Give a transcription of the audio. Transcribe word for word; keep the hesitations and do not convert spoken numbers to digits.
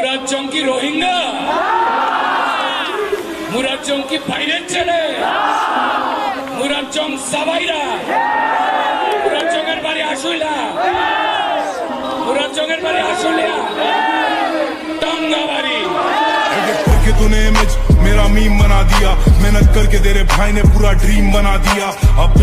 মুরাদজঙ্কি রোহিঙ্গা, মুরাদজঙ্কি বাইরের ছেলে, মুরাদজং সাবাইরা, মুরাদজংয়ের বাড়ি আশুলিয়া, মুরাদজংয়ের বাড়ি আশুলিয়া, टंगाबारी। करके तूने इमेज मेरा मीम बना दिया, मेहनत करके तेरे भाई ने पूरा ड्रीम बना दिया। अब